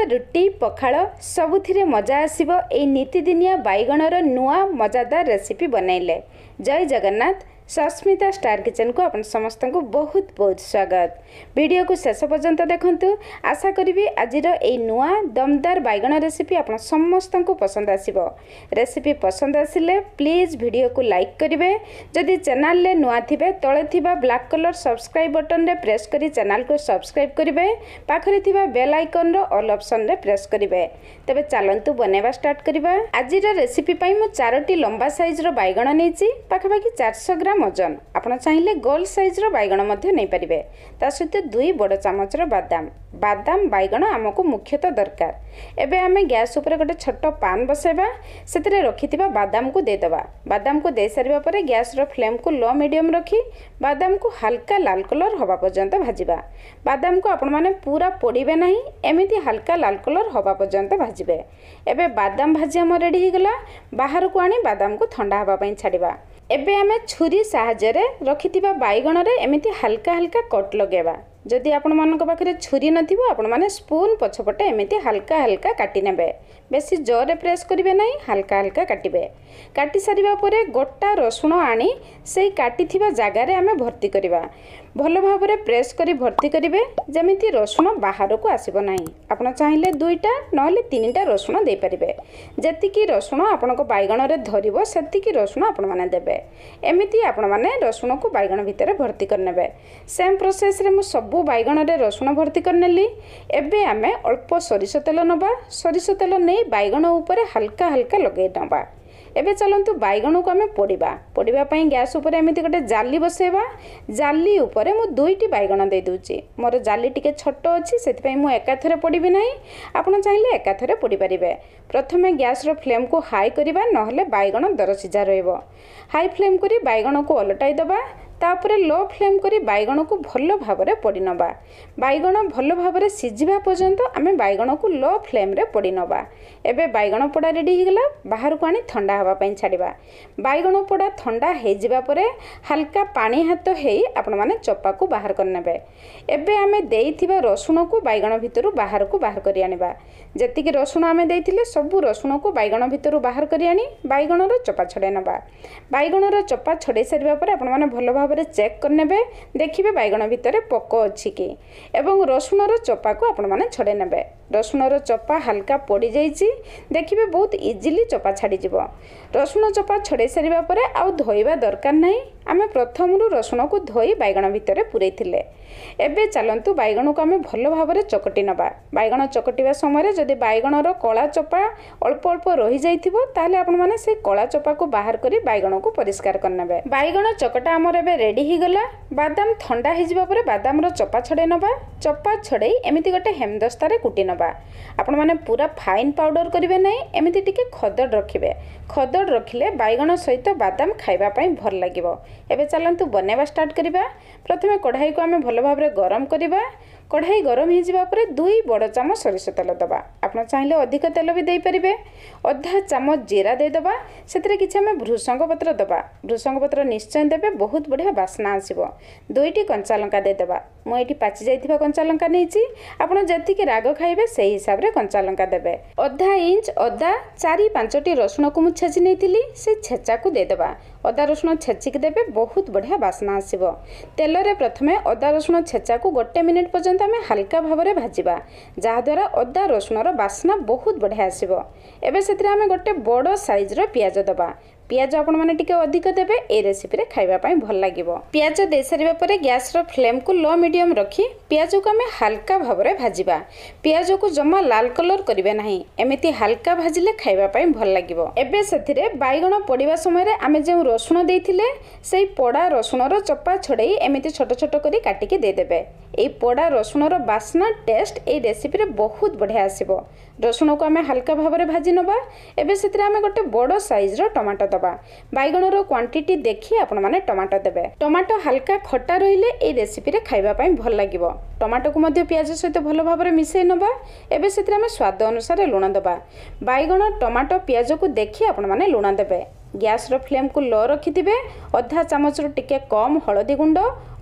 रुटी पखाल सबुथिरे मजा आसिबो एई नीतिदिनिया बैगणर नुआ मजादार रेसिपी बनैले। जय जगन्नाथ। सस्मिता स्टार किचन को अपन समस्त को बहुत बहुत स्वागत। वीडियो को शेष पर्यंत देखंतु। आशा करी आज नुआ दमदार बैगण रेसिपी अपन समस्त को पसंद आसिबो। रेसिपी पसंद आसिले प्लीज वीडियो को लाइक करिवे। जदि चैनल ले नुआ थिबे तळे थिबा ब्लैक कलर सब्सक्राइब बटन रे प्रेस करी चैनल को सब्सक्राइब करिवे। पाखरे थिबा बेल आइकन रो ऑल ऑप्शन रे प्रेस करिवे। तबे चलंतु बनेबा स्टार्ट करिबा। आजिर रेसिपी पई मु 4टी लंबा साइज रो बैगण नेची पाखापाखि 400 ग्राम ओजन। आपण चाहिए गोल साइज रो बैगण मध्य नहीं पारिबे। ता सहित 2 बड़ चामच रो बादाम बैगण आमको मुख्यतः दरकार। एबे आमे गैस ऊपर गोटे छोट पान बसेबा। सेतिरे रखिथिबा बादाम को देदबा। बादाम को दे सारिबा परे गैस रो फ्लेम को लो मीडियम रखी बादाम को हल्का लाल कलर हवा पर्यंत भाजिबा। बादाम को आपण माने पूरा पोड़ीबे नहीं, एमिति हल्का लाल कलर हवा पर्यंत भाजिबे। एबे बादाम भाजी हम रेडी हो गला। बाहर को आनी बादाम को ठंडा हवा पई छाड़ीबा। एबे आमे छुरी साहाय्य रे रखिथिबा बैगण रे एमिति हल्का हल्का कट लगेबा। जदि आपण मानक पाखरे छुरी नथिबो आपण माने स्पून पछपटे एमिति हल्का हल्का काटी नेबे। बेसी जोरे प्रेस करिवे नहीं, हल्का हल्का काटिबे। काटी सारिबा परे गोटा रसुण आनी सेई काटिथिबा जागा रे आमे भर्ती करिबा। भल भाबरे प्रेस करी भर्ती करिवे जेमिति रसुण बाहर को आसीबो नाही। आपण चाहिए 2टा नहले 3टा रसुण दे परिबे। जेतिकी रसुण आपणको बैगण रे धरिबो सेतिकी रसुण आपण माने देबे। एमिति आपण माने रसुण को बैगण भितर भर्ती करनेबे। सेम प्रोसेस रे मु सबु बैगण रे रसुण भर्ती करनेली। एबे आमे अल्प सरिष तेल नबा। सरिष तेल नै बैगण ऊपर हल्का हल्का लगे नबा। एबे चलंतु बैगण को आमे पोड़ीबा पई गैस ऊपर एमिति गोटे जाली बसेबा। जाली ऊपर मु 2टी बैगण दे दूची। मोर जाली टिके छोटो अछि सेति पई मु एकाथरे पोड़ीबी नाही। आपण चाहिए एकाथरे पोड़ी परिबे। प्रथमे गैस रो फ्लेम को हाई करिबा नहले बैगण दर सिझा रहइबो। हाई फ्लेम करी बैगण को ओलटाई दबा। तापरे लो फ्लेम करी बैगण को भल भाबरे पोड़ी नबा। बैगण भल भाबरे सिझिबा पर्यंत आमे बैगण को लो फ्लेम रे पोड़ी नबा। एबे बैगण पोड़ा रेडी हो गला। बाहर को आनी ठंडा हवा पई छाड़ीबा। बैगण पोड़ा ठंडा हे जिबा परे हल्का पानी हाथ हेई आपण माने चोपा को बाहर कर नेबे। एबे आमे देइथिबा रसुण को बैगण भितरु बाहर को बाहर करी आनिबा। जेतिकी रसुण आमे देइथिले सबु रसुण को बैगण भितरु बाहर करी आनी बैगण रो चोपा छडे नबा। बैगण रो चोपा छडे सारिबा परे आपण माने भल भाबरे चेक करनेबे। देखिबे बैगण भितर पोक अछि कि एवं रसुण रो चोपा को आपण माने छडे नेबे। रसुण रो चोपा हल्का पोड़ी जाइछि। देखिबे बहुत इजीली चोपा छाड़ी जिवो। रसुण चोपा छडे सारिबा परे आउ धोइबा दरकार नाही। आमे प्रथमरु रसुण को धोई बैगण भितर पुरैथिले। एबे चलंतु बैगण को आमे भल भाबरे चकटी नबा। बैगण चकटिबा समय जदि बैगण रो कळा चोपा अल्प अल्प रहि जाइथिबो ताले आपण माने से कळा चोपा को बाहर करी बैगण को परिष्कार करनेबे। बैगण चकटा हमर एबे रेडी हो गला। बादाम ठंडा हे जिबा परे बादाम रो चोपा छडे नबा। चोपा छडे एमिति गटे हेमदस्ता रे कुटी नबा। आपण माने पूरा फाइन पाउडर करिवे नै, एमिति टिके खदड रखिबे। खदड रखिले बैगण सहित बादाम खाइबा पई भल लागिबो। एबे चलंतु बनेबा स्टार्ट करिबा। प्रथमे कढ़ाई को आमे भल भाबरे गरम करिबा। कढ़ाई गरम हो जावा पर 2 बड़ चामच सरिष तेल दबा। आप चाहिए अधिक तेल भी दे पारे। अधा चामच जीरा दे दबा। से किसी आम भृषंग पत्र दबा। भृषंग पत्र निश्चय देवे, बहुत बढ़िया बास्ना आसो। 2टी कंचा लंका दे दबा। मुझे पाचि जाइथिबा कंचा लंका नहीं। आपड़ जी राग खाइबे से हिसाब से कंचा लंका देवे। अधा इंच अदा 4-5टी रसुण को मुझे छेची नहीं से छेचा को दे दबा। अदा रसुण छेचिक देवे, बहुत बढ़िया बास्ना आसो। तेल रे प्रथमे अदा रसुण छेचा को 1 मिनिट पर्यंत आमे हल्का भाबरे भाजिबा, जहा द्वारा अदा रसुणर बास्ना बहुत बढ़िया आसो। एबे सेतिरे आमे गोटे बड़ साइज रो पियाज दबा। पियाज आपण माने टिके अधिक देबे, ए रेसिपी रे खाइबा पई भल लागिबो। पियाज दे सारिबा परे गैस रो फ्लेम को लो मीडियम रखी पियाज को आमे हल्का भाबरे भाजिबा। पियाज को जम्मा लाल कलर करिवे नाही, एमिति हल्का भाजिले खाइबा पई भल लागिबो। एबे सेथिरे बैगण पोड़ीबा समय रे आमे जे रसुण देइथिले सेई पोड़ा रसुणर चोपा छडई एमिति छोट छोट करी काटिके दे देबे। एई पोड़ा रसुणर बास्ना टेस्ट ए रेसिपी रे बहुत बढ़िया आसीबो। रसुण को आमे हल्का भाबरे भाजी नबा। एबे सेथिरे आमे गोटे बड़ साइज रो टमाटो दबा। बैगण रो क्वांटिटी देखि आपण माने टमाटो देबे। टमाटो हल्का खट्टा रहिले ए रेसिपी रे खाइबा पई भल लागिबो। टमाटो को मध्य प्याज सहित भल भाबरे मिसै नबा। एबे सेथिरे आमे स्वाद अनुसार लुण दबा। बैगण टमाटो प्याज को देखि आपण माने लुण देबे। गैस रो फ्लेम को लो रखिथिबे। अधा चामच रो टिके कम हळदी गुंड,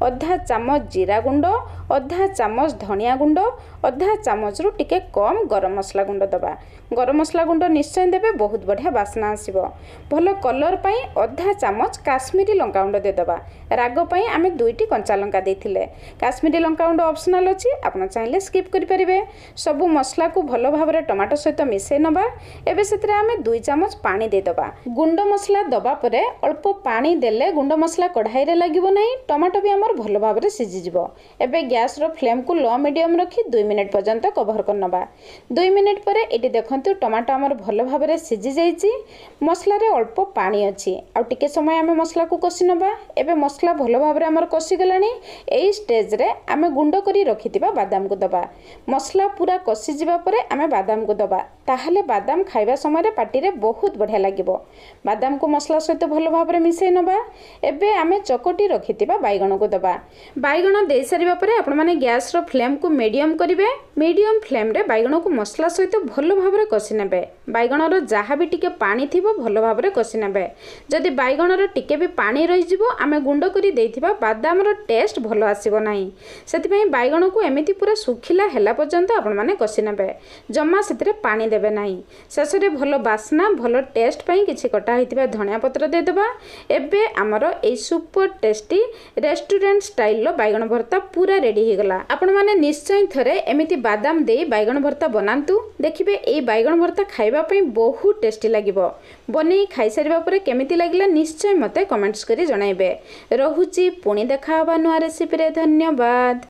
अधा चामच जीरा गुंड, अधा चामच धनिया गुंड, अधा चामच रु टिके कम गरम मसला गुंड दबा। गरम मसला गुंड निश्चय देबे, बहुत बढ़िया बास्ना आसीबो। भलो कलर पई अधा चामच काश्मीरी लंका गुंड दे दबा। राग पई आमे दुईटी कंचा लंका देथिले। काश्मीरी लंका गुंड ऑप्शनल अछि, आपण चाहिले स्किप करि परिबे। सबु मसला को भलो भाबरे टमाटो सहित मिसै नबा। एबे सेतरे आमे 2 चामच पानी दे दबा। गुंड मसला दबा परे अल्प पानी देले गुंड मसला कढ़ाई रे लागिबो नै, टमाटो भी हमर भलो भाबरे सिझि जिवो। एबे गैस रो फ्लेम को लो मीडियम रखी 2 मिनिट पर्यंत कवर कर नबा। 2 मिनिट परे एटी देखंतु टमाटो हमर भलो भाबरे सिझि जाईची। मसला रे अल्प पानी अछि। आ टिके समय आमे मसला को कसी नबा। एबे मसला भलो भाबरे हमर कसी गलानी। एई स्टेज रे आमे गुंड करी रखितिबा बादाम को दबा। मसला पूरा कसी जिबा परे आमे बादाम को दबा। ताहले बादाम खाइबा समय रे पाटी रे बहुत बढ़िया लागिबो। बादाम को मसला सहित भलो भाबरे मिसै नबा। एबे आमे चकटी रखितिबा बैगण को दबा। बैगण दे सारिबा परे आपण माने गैस रो फ्लेम को मीडियम करिवे। मीडियम फ्लेम रे बैगण को मसला सहित भलो भाबरे कसी नेबे। बैगण रो जहा भी टिके पानी थिबो भलो भाबरे कसी नेबे। जदि बैगण रो टिके भी पानी रहि जिवो, आमे गुंड करी देथिबा बादाम रो टेस्ट भलो आसीबो नाही। सेति पई बैगण को एमिति पूरा सुखिला हेला पर्यंत आपण माने कसी नेबे। जम्मा सेतिरे पानी देबे नाही। शेषरे भलो बास्ना भलो टेस्ट पई किछि कटा हितिबा धनिया पत्र दे देबा। एबे हमरो ए सुपर टेस्टी रेस्टोरेंट स्टाइल रो बैगण भर्ता पूरा रेडी हे गला। आपण माने निश्चय थरे एमिति बादाम देई बैगण भर्ता बनांतु। देखिबे ए बैगण भर्ता खाइबा पई बहुत टेस्टी लागिबो। बनेई खाइ सारिबा परे केमिति लागिला निश्चय मते कमेंट्स करी जणाइबे। रहुची पुणी देखा हबा नुआ रेसिपी रे। धन्यवाद।